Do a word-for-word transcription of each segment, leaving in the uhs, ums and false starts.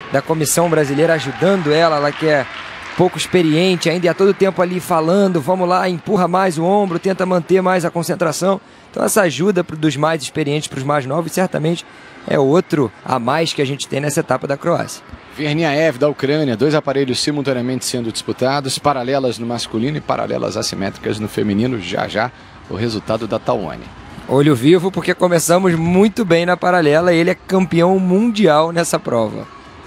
da comissão brasileira ajudando ela, ela que é pouco experiente, ainda a todo tempo ali falando, vamos lá, empurra mais o ombro, tenta manter mais a concentração. Então essa ajuda dos mais experientes para os mais novos certamente é outro a mais que a gente tem nessa etapa da Croácia. Verniaev da Ucrânia, dois aparelhos simultaneamente sendo disputados, paralelas no masculino e paralelas assimétricas no feminino. Já já o resultado da Tawane. Olho vivo, porque começamos muito bem na paralela, ele é campeão mundial nessa prova.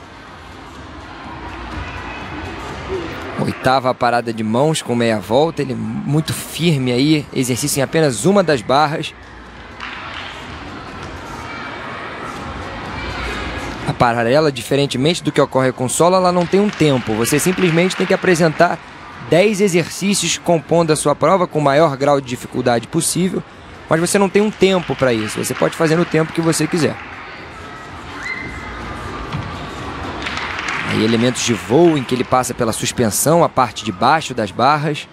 Oitava parada de mãos com meia volta, ele muito firme aí, exercício em apenas uma das barras. A paralela, diferentemente do que ocorre com solo, ela não tem um tempo, você simplesmente tem que apresentar dez exercícios compondo a sua prova com o maior grau de dificuldade possível, mas você não tem um tempo para isso, você pode fazer no tempo que você quiser. Aí elementos de voo em que ele passa pela suspensão, a parte de baixo das barras.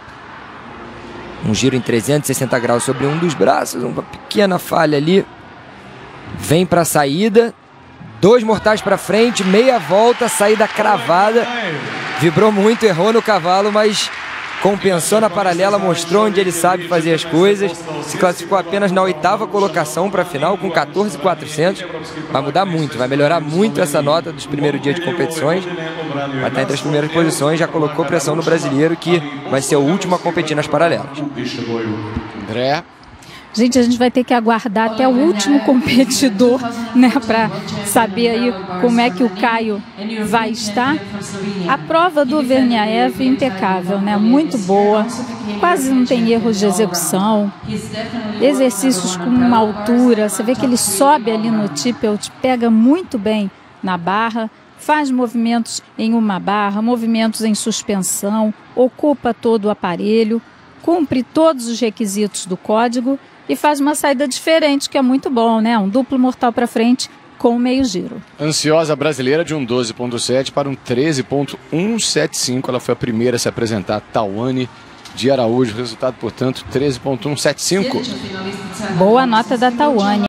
Um giro em trezentos e sessenta graus sobre um dos braços, uma pequena falha ali. Vem para a saída, dois mortais para frente, meia volta, saída cravada. Vibrou muito, errou no cavalo, mas compensou na paralela, mostrou onde ele sabe fazer as coisas. Se classificou apenas na oitava colocação para a final com quatorze mil e quatrocentos. Vai mudar muito, vai melhorar muito essa nota dos primeiros dias de competições. Vai estar entre as primeiras posições, já colocou pressão no brasileiro, que vai ser o último a competir nas paralelas. André. Gente, a gente vai ter que aguardar até o último competidor, né, para saber aí como é que o Caio vai estar. A prova do Verniaev é impecável, né, muito boa, quase não tem erros de execução, exercícios com uma altura, você vê que ele sobe ali no tippelt, pega muito bem na barra, faz movimentos em uma barra, movimentos em suspensão, ocupa todo o aparelho, cumpre todos os requisitos do código e faz uma saída diferente, que é muito bom, né? Um duplo mortal para frente com meio giro. Ansiosa brasileira de um doze ponto sete para um treze ponto cento e setenta e cinco. Ela foi a primeira a se apresentar, Tawane de Araújo. Resultado, portanto, treze ponto cento e setenta e cinco. Boa nota da Tawane.